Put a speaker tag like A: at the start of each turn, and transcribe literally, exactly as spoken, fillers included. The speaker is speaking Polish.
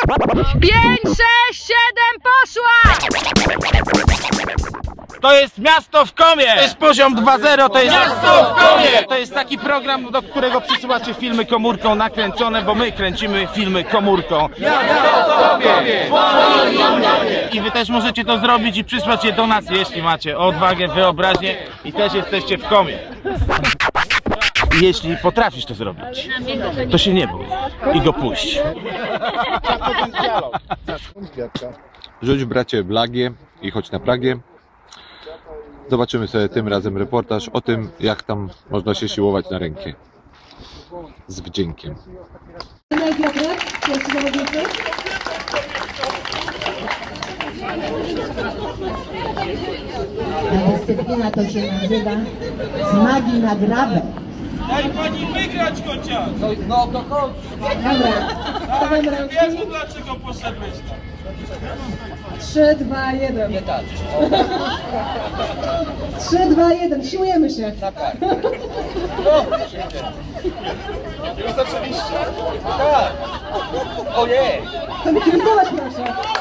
A: Pięć, sześć, siedem, poszła!
B: To jest Miasto w Komie! To jest poziom dwa zero, to jest Miasto w Komie! To jest taki program, do którego przysyłacie filmy komórką nakręcone, bo my kręcimy filmy komórką. Miasto w Komie! I wy też możecie to zrobić i przysłać je do nas, jeśli macie odwagę, wyobraźnię i też jesteście w komie. I jeśli potrafisz to zrobić, to się nie bój i go puść.
C: Rzuć bracie w Lagię i chodź na Pragę. Zobaczymy sobie tym razem reportaż o tym, jak tam można się siłować na rękę. Z wdziękiem.
D: Ta dyscyplina to się nazywa z magii na grabę.
B: Daj pani wygrać chociaż!
E: No, no to chodź.
D: Dobra, stawiam ręki.
B: Wiesz, dlaczego poszedłeś tam?
D: trzy, dwa, jeden.
E: Nie tak.
D: trzy, dwa, jeden. Siłujemy się.
E: Na tak. No, już zaczęliście? Tak. Ojej.
D: To mi kibicować proszę.